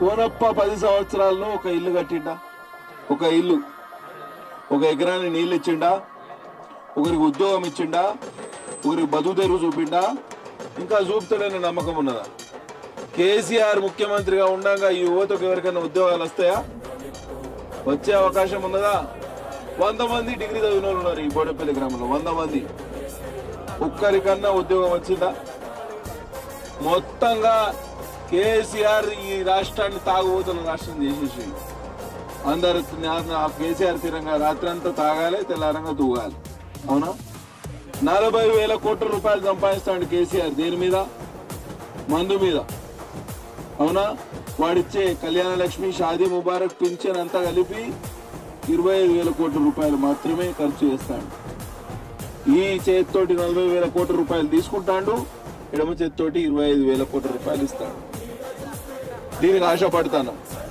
కోనప్ప 10 సంవత్సరాల్లో ఒక ఇల్లు కట్టిండా? ఒక ఇల్లు, ఒక ఎకరాన్ని నీళ్ళు ఇచ్చిండా? ఒకరికి ఉద్యోగం ఇచ్చిండా? ఒకరికి బతుకు తెరువు చూపిండా? ఇంకా చూపుతాడనే నమ్మకం ఉన్నదా? కేసీఆర్ ముఖ్యమంత్రిగా ఉండగా ఈ యువతకు ఎవరికైనా ఉద్యోగాలు వస్తాయా? వచ్చే అవకాశం ఉన్నదా? 100 మంది డిగ్రీ చదివిన వాళ్ళు ఉన్నారు ఈ బోడపల్లి గ్రామంలో. 100 మంది, ఒక్కరికన్నా ఉద్యోగం వచ్చిందా? మొత్తంగా కేసీఆర్ ఈ రాష్ట్రాన్ని తాగుబోతున్న రాష్ట్రం చేసేసి అందరు కేసీఆర్ తీరంగా రాత్రి అంతా తాగాలి, తెల్లారంగా తూగాలి. అవునా? 40,000 కోట్ల రూపాయలు సంపాదిస్తాడు కేసీఆర్. దేని మీద? మందు మీద. అవునా? వాడిచ్చే కళ్యాణ లక్ష్మి, షాదీ ముబారక్, పింఛన్ అంతా కలిపి 25,000 కోట్ల రూపాయలు మాత్రమే ఖర్చు చేస్తాడు. ఈ చేతితోటి 40,000 కోట్ల రూపాయలు తీసుకుంటాడు, ఎడమ చేతితోటి 25,000 కోట్ల రూపాయలు ఇస్తాడు. దీనికి ఆశపడతాను.